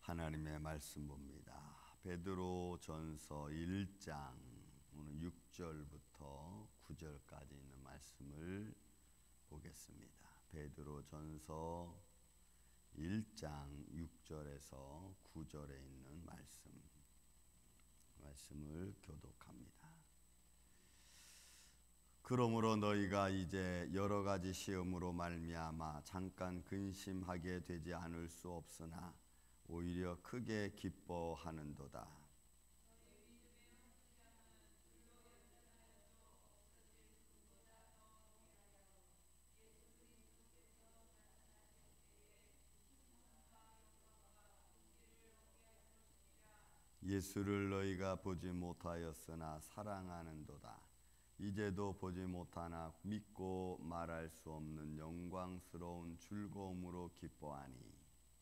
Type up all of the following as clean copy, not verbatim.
하나님의 말씀 봅니다. 베드로전서 1장 오늘 6절부터 9절까지 있는 말씀을 보겠습니다. 베드로전서 1장 6절에서 9절에 있는 말씀을 교독합니다. 그러므로 너희가 이제 여러 가지 시험으로 말미암아 잠깐 근심하게 되지 않을 수 없으나 오히려 크게 기뻐하는도다. 예수를 너희가 보지 못하였으나 사랑하는도다. 이제도 보지 못하나 믿고 말할 수 없는 영광스러운 즐거움으로 기뻐하니.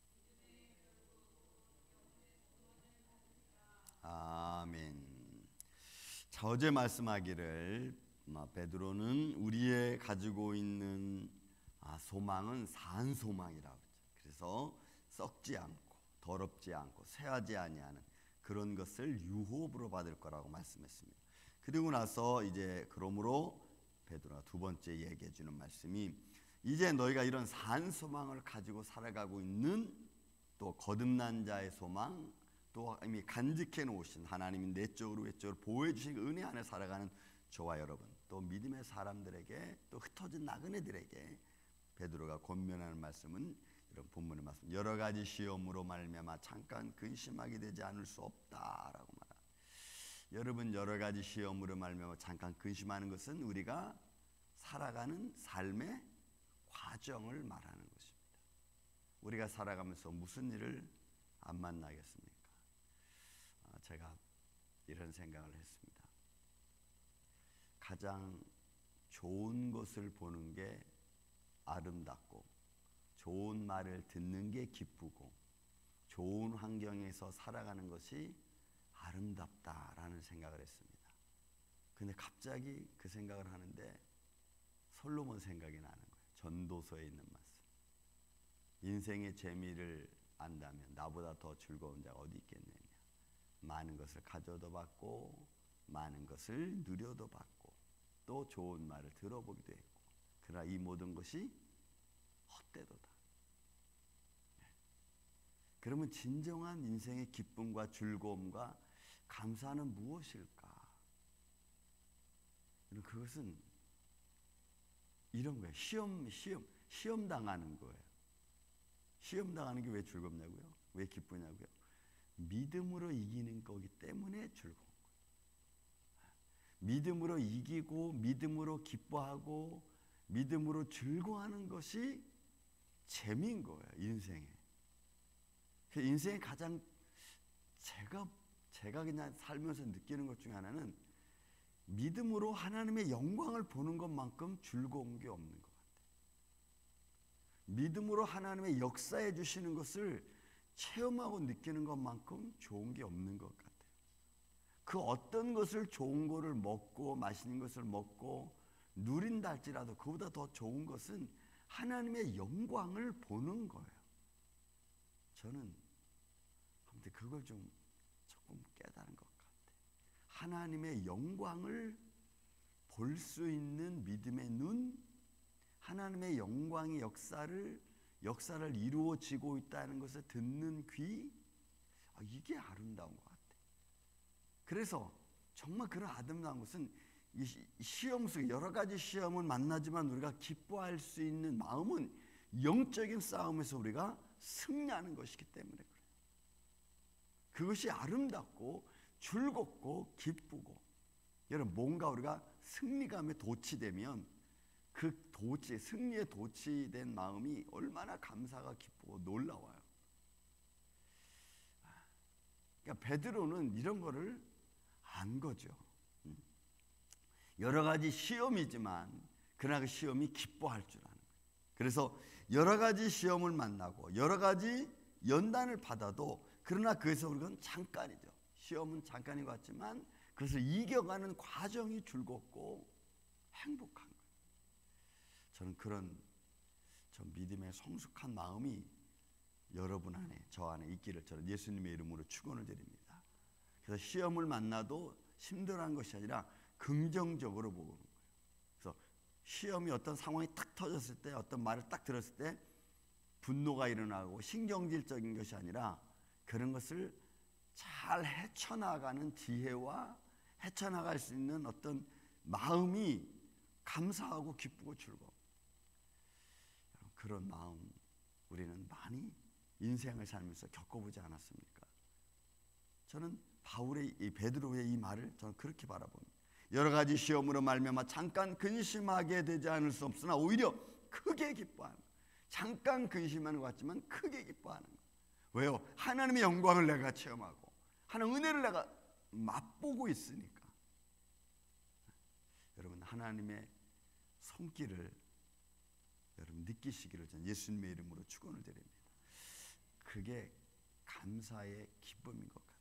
아멘. 자, 어제 말씀하기를 베드로는 우리의 가지고 있는 소망은 산 소망이라고 했죠. 그래서 썩지 않고 더럽지 않고 쇠하지 아니하는 그런 것을 유업으로 받을 거라고 말씀했습니다. 그리고 나서 이제 그러므로 베드로가 두 번째 얘기해 주는 말씀이 이제 너희가 이런 산 소망을 가지고 살아가고 있는 또 거듭난 자의 소망, 또 이미 간직해 놓으신 하나님이 내적으로 외적으로 보호해 주신 은혜 안에 살아가는 저와 여러분, 또 믿음의 사람들에게, 또 흩어진 나그네들에게 베드로가 권면하는 말씀은 이런 본문의 말씀, 여러 가지 시험으로 말미암아 잠깐 근심하게 되지 않을 수 없다라고 말합니다. 여러분, 여러 가지 시험으로 말미암아 잠깐 근심하는 것은 우리가 살아가는 삶의 과정을 말하는 것입니다. 우리가 살아가면서 무슨 일을 안 만나겠습니까? 제가 이런 생각을 했습니다. 가장 좋은 것을 보는 게 아름답고, 좋은 말을 듣는 게 기쁘고, 좋은 환경에서 살아가는 것이 아름답다라는 생각을 했습니다. 근데 갑자기 그 생각을 하는데 솔로몬 생각이 나는 거예요. 전도서에 있는 말씀. 인생의 재미를 안다면 나보다 더 즐거운 자가 어디 있겠느냐. 많은 것을 가져도 받고, 많은 것을 누려도 받고, 또 좋은 말을 들어보기도 했고, 그러나 이 모든 것이 헛되도다. 그러면 진정한 인생의 기쁨과 즐거움과 감사는 무엇일까? 그것은 이런 거예요. 시험 당하는 거예요. 시험 당하는 게 왜 즐겁냐고요? 왜 기쁘냐고요? 믿음으로 이기는 거기 때문에 즐거운 거예요. 믿음으로 이기고, 믿음으로 기뻐하고, 믿음으로 즐거워하는 것이 재미인 거예요, 인생에. 인생의 가장 제가 그냥 살면서 느끼는 것 중에 하나는 믿음으로 하나님의 영광을 보는 것만큼 즐거운 게 없는 것 같아요. 믿음으로 하나님의 역사해 주시는 것을 체험하고 느끼는 것만큼 좋은 게 없는 것 같아요. 그 어떤 것을 좋은 거를 먹고, 맛있는 것을 먹고 누린다 할지라도 그보다 더 좋은 것은 하나님의 영광을 보는 거예요. 저는 아무튼 그걸 조금 깨달은 것 같아요. 하나님의 영광을 볼 수 있는 믿음의 눈, 하나님의 영광의 역사를 이루어지고 있다는 것을 듣는 귀, 이게 아름다운 것 같아요. 그래서 정말 그런 아름다운 것은 이 시험 속에 여러 가지 시험을 만나지만 우리가 기뻐할 수 있는 마음은 영적인 싸움에서 우리가 승리하는 것이기 때문에 그래요. 그것이 아름답고 즐겁고 기쁘고, 여러분, 뭔가 우리가 승리감에 도취되면 그 승리에 도취된 마음이 얼마나 감사가 기쁘고 놀라워요. 그러니까 베드로는 이런 거를 안 거죠. 여러 가지 시험이지만 그러나 그 시험이 기뻐할 줄 아는 거예요. 그래서 여러 가지 시험을 만나고 여러 가지 연단을 받아도 그러나 그에서 우리는 잠깐이죠. 시험은 잠깐인 것 같지만 그것을 이겨가는 과정이 즐겁고 행복한 거예요. 저는 그런 믿음의 성숙한 마음이 여러분 안에 저 안에 있기를 저는 예수님의 이름으로 축원을 드립니다. 그래서 시험을 만나도 힘들어한 것이 아니라 긍정적으로 보는 거예요. 그래서 시험이 어떤 상황이 딱 터졌을 때, 어떤 말을 딱 들었을 때 분노가 일어나고 신경질적인 것이 아니라 그런 것을 잘 헤쳐나가는 지혜와 헤쳐나갈 수 있는 어떤 마음이 감사하고 기쁘고 즐거워. 그런 마음 우리는 많이 인생을 살면서 겪어보지 않았습니까? 저는 바울의 이 베드로의 이 말을 저는 그렇게 바라봅니다. 여러 가지 시험으로 말미암아 잠깐 근심하게 되지 않을 수 없으나 오히려 크게 기뻐하는 거예요. 잠깐 근심하는 것 같지만 크게 기뻐하는 거예요. 왜요? 하나님의 영광을 내가 체험하고 하나님의 은혜를 내가 맛보고 있으니까. 여러분 하나님의 손길을 여러분 느끼시기를 저는 예수님의 이름으로 축원을 드립니다. 그게 감사의 기쁨인 것 같아요.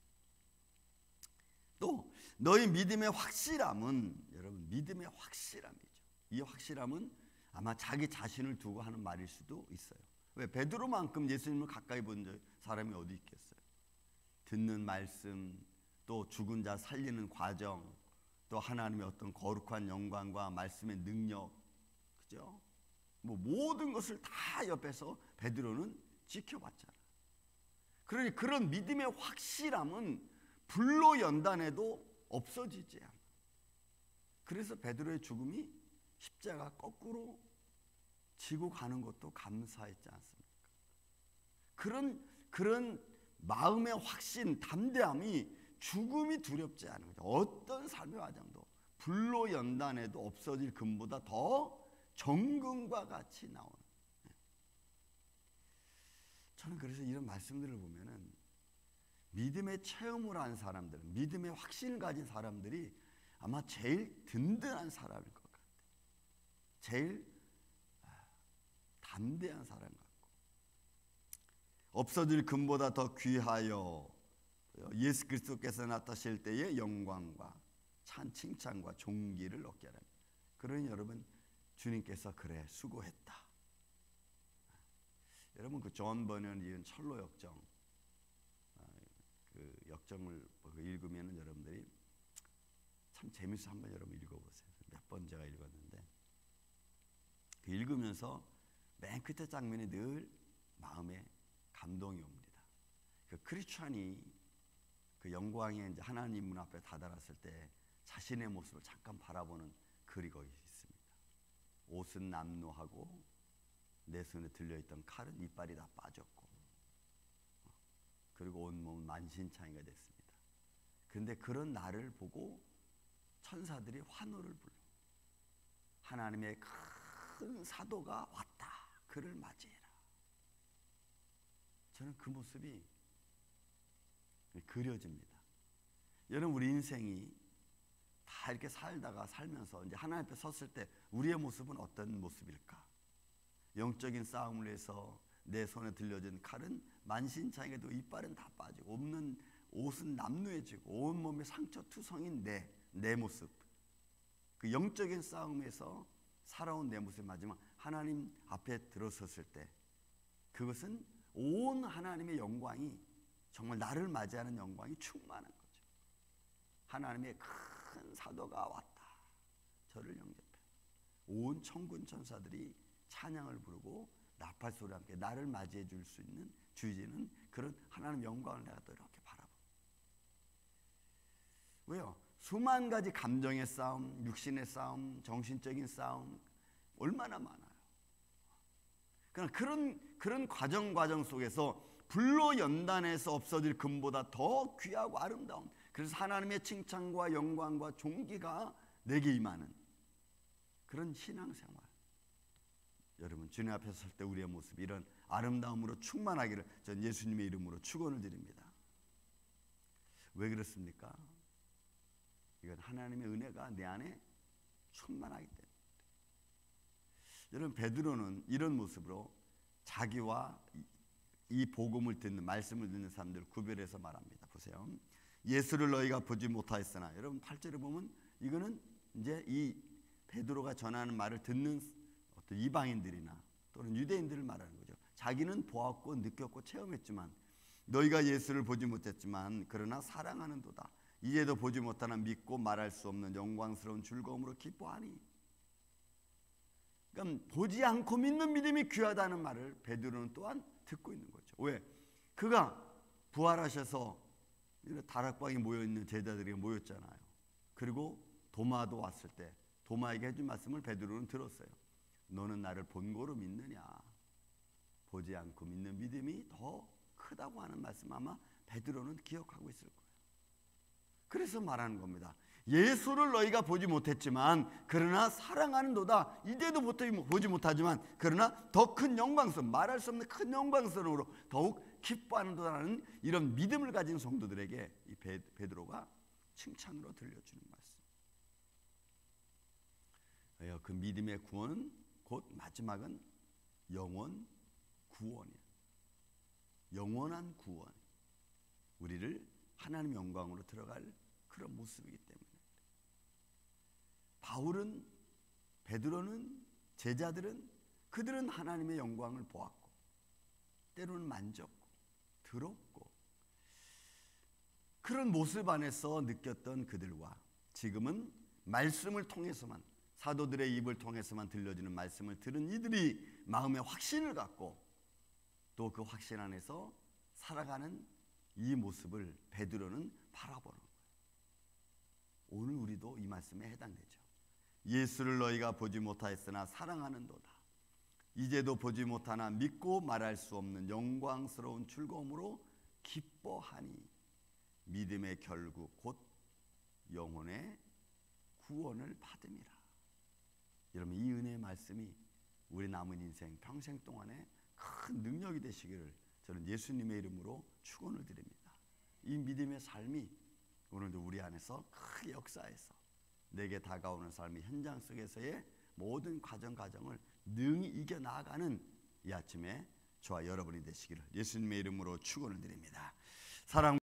또 너희 믿음의 확실함은 여러분 믿음의 확실함이죠. 이 확실함은 아마 자기 자신을 두고 하는 말일 수도 있어요. 왜? 베드로만큼 예수님을 가까이 본 사람이 어디 있겠어요? 듣는 말씀, 또 죽은 자 살리는 과정, 또 하나님의 어떤 거룩한 영광과 말씀의 능력, 그죠? 뭐 모든 것을 다 옆에서 베드로는 지켜봤잖아. 그러니 그런 믿음의 확실함은 불로 연단해도 없어지지 않아. 그래서 베드로의 죽음이 십자가 거꾸로 지고 가는 것도 감사했지 않습니까? 그런 마음의 확신, 담대함이 죽음이 두렵지 않은 거죠. 어떤 삶의 과정도 불로 연단해도 없어질 금보다 더 정금과 같이 나오는. 저는 그래서 이런 말씀들을 보면은 믿음의 체험을 한 사람들은, 믿음의 확신을 가진 사람들이 아마 제일 든든한 사람일 것 같아요. 제일 담대한 사람 같고, 없어질 금보다 더 귀하여 예수 그리스도께서 나타나실 때의 영광과 찬 칭찬과 존귀를 얻게 합니다. 그러니 여러분 주님께서 그래 수고했다. 여러분 그 존 버넌이 이은 철로 역정, 그 역정을 읽으면은 여러분들이 참 재밌어. 한번 여러분 읽어보세요. 몇 번 제가 읽었는데 그 읽으면서 맨 끝에 장면이 늘 마음에 감동이 옵니다. 그 크리스찬이 그 영광의 이제 하나님 문 앞에 다다랐을 때 자신의 모습을 잠깐 바라보는 글이 거기 있습니다. 옷은 남루하고 내 손에 들려있던 칼은 이빨이 다 빠졌고, 그리고 온몸은 만신창이가 됐습니다. 그런데 그런 나를 보고 천사들이 환호를 불러. 하나님의 큰 사도가 왔다. 그를 맞이해라. 저는 그 모습이 그려집니다. 여러분 우리 인생이 다 이렇게 살면서 이제 하나님 앞에 섰을 때 우리의 모습은 어떤 모습일까? 영적인 싸움을 위해서 내 손에 들려진 칼은 만신창이도 이빨은 다 빠지고 없는 옷은 남루해지고 온몸에 상처 투성인 내 모습, 그 영적인 싸움에서 살아온 내 모습, 마지막 하나님 앞에 들어섰을 때 그것은 온 하나님의 영광이, 정말 나를 맞이하는 영광이 충만한 거죠. 하나님의 큰 사도가 왔다. 저를 영접해. 온 천군 천사들이 찬양을 부르고 나팔 소리와 함께 나를 맞이해 줄 수 있는 주의는 그런 하나님 영광을 내가 또 이렇게 바라봅니다. 왜요? 수만 가지 감정의 싸움, 육신의 싸움, 정신적인 싸움 얼마나 많아요. 그런 과정 속에서 불로 연단해서 없어질 금보다 더 귀하고 아름다운, 그래서 하나님의 칭찬과 영광과 존귀가 내게 임하는 그런 신앙생활. 여러분 주님 앞에 설 때 우리의 모습이 이런 아름다움으로 충만하기를 전 예수님의 이름으로 축원을 드립니다. 왜 그렇습니까? 이건 하나님의 은혜가 내 안에 충만하기 때문에. 여러분 베드로는 이런 모습으로 자기와 이 복음을 듣는, 말씀을 듣는 사람들을 구별해서 말합니다. 보세요. 예수를 너희가 보지 못하였으나, 여러분 8절에 보면 이거는 이제 이 베드로가 전하는 말을 듣는 어떤 이방인들이나 또는 유대인들을 말하는 거죠. 자기는 보았고 느꼈고 체험했지만 너희가 예수를 보지 못했지만 그러나 사랑하는도다. 이제도 보지 못하나 믿고 말할 수 없는 영광스러운 즐거움으로 기뻐하니. 그러니까 보지 않고 믿는 믿음이 귀하다는 말을 베드로는 또한 듣고 있는 거죠. 왜? 그가 부활하셔서 다락방에 모여있는 제자들이 모였잖아요. 그리고 도마도 왔을 때 도마에게 해준 말씀을 베드로는 들었어요. 너는 나를 본고로 믿느냐. 보지 않고 믿는 믿음이 더 크다고 하는 말씀 아마 베드로는 기억하고 있을 거예요. 그래서 말하는 겁니다. 예수를 너희가 보지 못했지만 그러나 사랑하는도다. 이제도 보지 못하지만 그러나 더 큰 영광스러움, 말할 수 없는 큰 영광스러움으로 더욱 기뻐하는도라는 이런 믿음을 가진 성도들에게 이 베드로가 칭찬으로 들려주는 말씀. 그 믿음의 구원, 곧 마지막은 영원 구원이에요. 영원한 구원. 우리를 하나님 영광으로 들어갈 그런 모습이기 때문에. 바울은, 베드로는, 제자들은 그들은 하나님의 영광을 보았고 때로는 만졌고 들었고 그런 모습 안에서 느꼈던 그들과 지금은 말씀을 통해서만, 사도들의 입을 통해서만 들려주는 말씀을 들은 이들이 마음의 확신을 갖고 또 그 확신 안에서 살아가는 이 모습을 베드로는 바라보는 거예요. 오늘 우리도 이 말씀에 해당되죠. 예수를 너희가 보지 못하였으나 사랑하는도다. 이제도 보지 못하나 믿고 말할 수 없는 영광스러운 즐거움으로 기뻐하니 믿음의 결국 곧 영혼의 구원을 받음이라. 여러분, 이 은혜의 말씀이 우리 남은 인생 평생 동안에 큰 능력이 되시기를 저는 예수님의 이름으로 축원을 드립니다. 이 믿음의 삶이 오늘도 우리 안에서 크게 역사해서 내게 다가오는 삶의 현장 속에서의 모든 과정을 능히 이겨나가는 이 아침에 저와 여러분이 되시기를 예수님의 이름으로 축원을 드립니다. 사랑